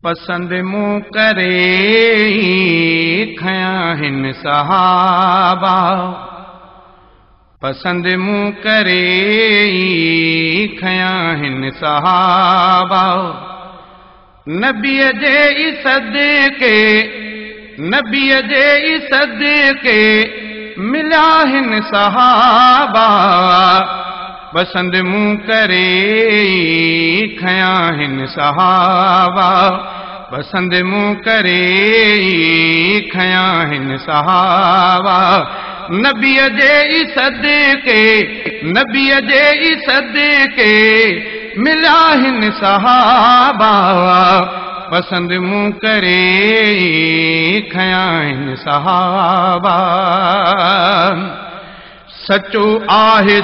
पसंद मूं करे खया हिन सहाबा पसंद मूं करे खया हिन सहाबा नबीअ जे सदके नबीअ जे सदके मिला हिन सहाबा पसंद मूं करे खया हिन सहाबा पसंद मूं करे खया हिन सहाबा नबीअ जे सदके नबीअ जे सदके मिला हिन सहाबा पसंद मूं करे खया हिन सहाबा सचो आहे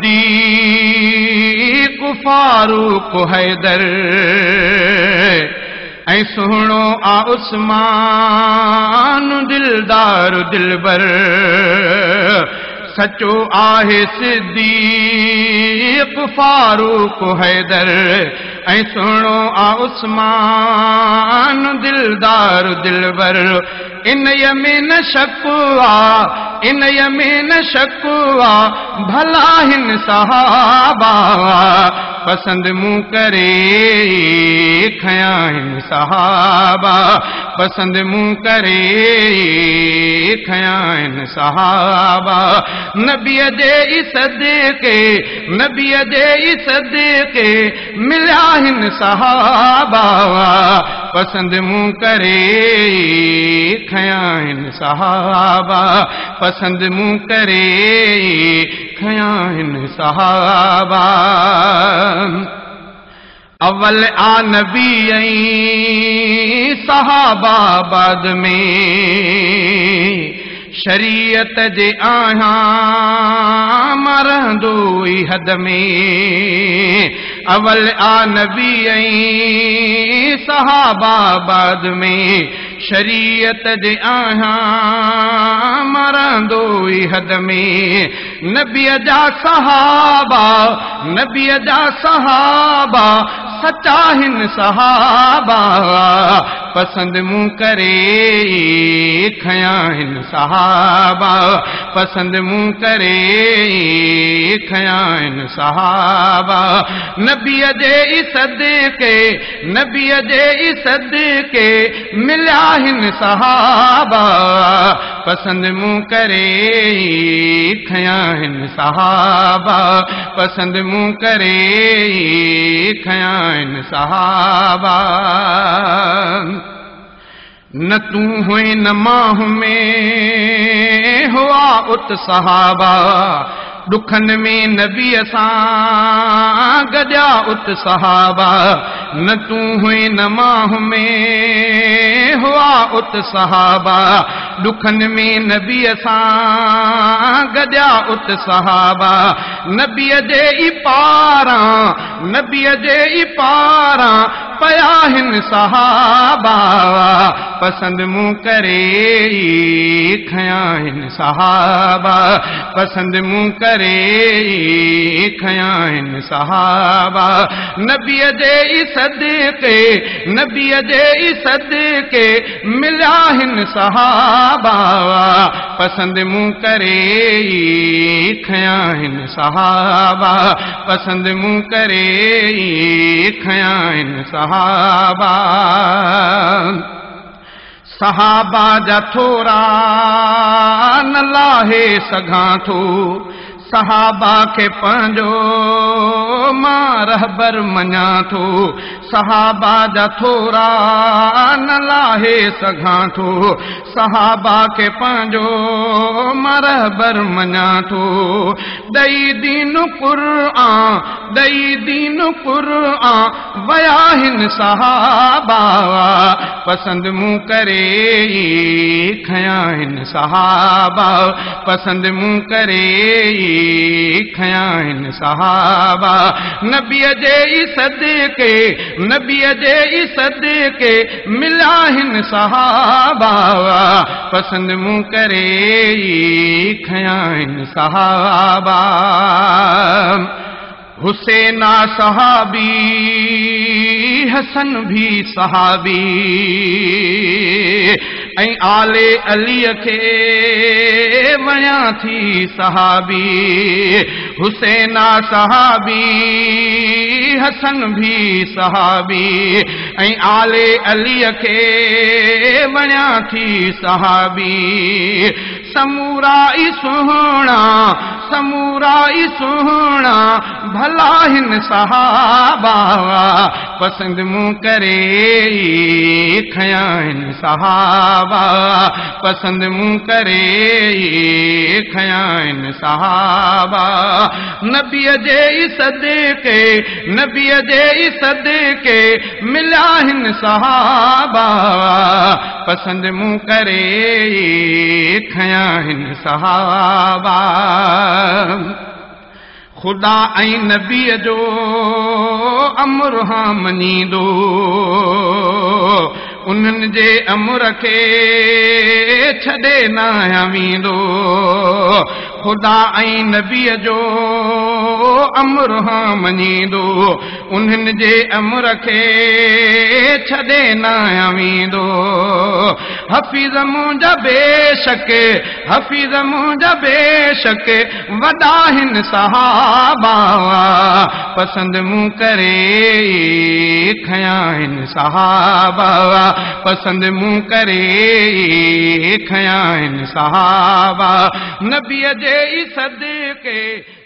सिद्दीक़ फारूक हैदर ऐं सुहिणो आ उस्मान दिलदार दिलबर सचो आहे सिद्दीक़ फारूक हैदर ऐं सुहिणो आ उस्मान दिलदार दिलबर इन में न शक आ इन में न शक आ भला हिन सहाबा पसंद मूं करे खया हिन सहाबा पसंद मूं करे खया हिन सहाबा नबीअ जे सदके नबीअ जे सदके मिला हिन सहाबा पसंद मूं करे खया हिन सहाबा पसंद मूं करे खया हिन सहाबा अव्वल आ नबी ऐं सहाबा बाद में शरीयत जे आहियां मरंदो ई हद में अव्वल आ नबी ऐं सहाबा बाद में शरीयत जे आहियां मरंदो ई हद में नबीअ जा सहाबा नबीअ जा सहाबा सचा हिन सहाबा पसंद मूं करे खया हिन सहाबा पसंद मूं करे खया हिन सहाबा नबीअ जे सदके नबीअ जे सदके मिला हिन सहाबा पसंद मूं करे खया हिन सहाबा पसंद मूं करे खया हिन सहाबा न तू हुई न माह में हुआ उत सहाबा दुखन में नबीअ सां गजा उत सहाबा न तू हुई न माह में हुआ उत सहाबा दुखन में नबीअ सां गजा उत सहाबा नबीअ जे पारां नबीअ जे पारां पया हिन सहाबा पसंद मूं करे खया हिन सहाबा पसंद मूं करे खया हिन सहाबा नबीअ जे सदके नबीअ जे सदके मिला हिन सहाबा पसंद मूं करे खया हिन सहाबा पसंद मूं करे खया हिन सहाबा सहाबा जा थोरा न लाहे सघां थो सहाबा के पंहिंजो मां रहबर मञा थो सहाबा जा थोरा न लाहे सघां थो सहाबा के पंहिंजो मां रहबर मञा थो दई दीन क़ुरआन वया हिन सहाबा पसंद मूं करे खया हिन सहाबा पसंद मूं करे खया हिन सहाबा नबीअ जे सदके नबीअ जे सदके मिला हिन सहाबा पसंद मूं करे खया हिन सहाबा हुसैन सहाबी हसन भी सहाबी ऐं आले अलीअ खे वणिया थी सहाबी हुसैना सहाबी हसन भी सहाबी ऐं आले अलीअ खे वणिया थी सहाबी समूरा ई सुहिणा भला हिन सहाबा पसंदि मूं करे खया हिन सहाबा पसंदि मूं करे खया हिन सहाबा नबीअ जे सदके मिलिया हिन सहाबा पसंदि मूं करे खया हिन सहाबा खुदा ऐं नबीअ जो अमर हां मञींदो उन्हनि जे अमर खे छॾे न वेंदो खुदा ऐं नबीअ जो अमर हां मञींदो उन्हनि जे अमर खे छॾे न वेंदो हफ़ीज़ मुंहिंजा बेशक वॾा हिन सहाबा पसंदि मूं करे खया हिन सहाबा पसंदि मूं करे खया हिन सहाबा नबीअ जे सदके